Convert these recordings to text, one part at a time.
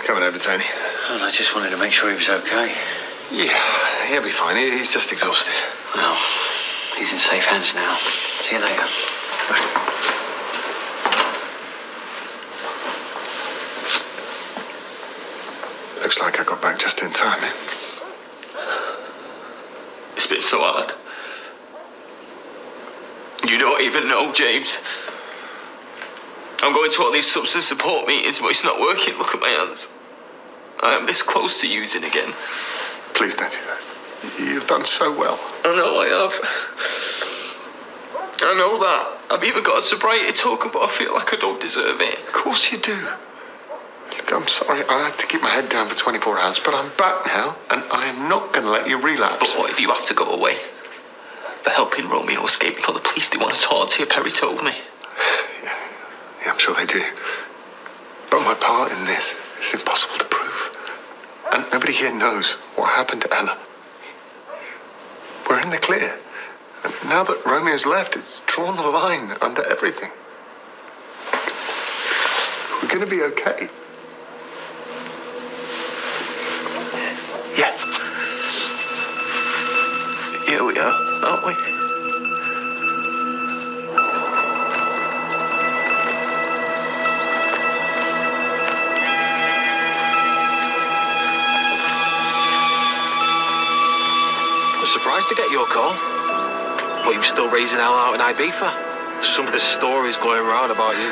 coming over, Tony? Well, I just wanted to make sure he was okay. Yeah, he'll be fine. He's just exhausted. Well, he's in safe hands now. See you later. Thanks. Looks like I got back just in time, eh? It's been so hard. You don't even know, James. I'm going to all these substance support meetings, but it's not working. Look at my hands. I am this close to using again. Please don't do that. You've done so well. I know I have. I know that. I've even got a sobriety token, but I feel like I don't deserve it. Of course you do. Look, I'm sorry. I had to keep my head down for 24 hours, but I'm back now, and I am not going to let you relapse. But what if you have to go away? For helping Romeo escape before the police, they want to torture you, Perry told me. Yeah, I'm sure they do. But my part in this is impossible to prove. And nobody here knows what happened to Ella. We're in the clear. And now that Romeo's left, it's drawn a line under everything. We're going to be okay. Yeah. Here we are, aren't we? Surprised to get your call. Well, you were still raising hell out in Ibiza. Some of the stories going around about you.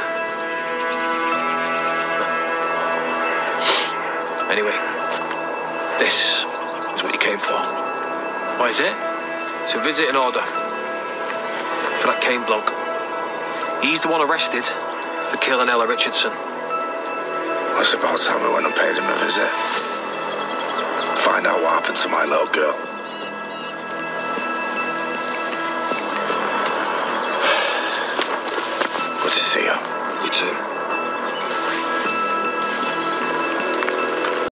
Anyway, this is what you came for. What is it? It's a visiting order for that Kane bloke. He's the one arrested for killing Ella Richardson. That's about time we went and paid him a visit. Find out what happened to my little girl. Good to see you. You too.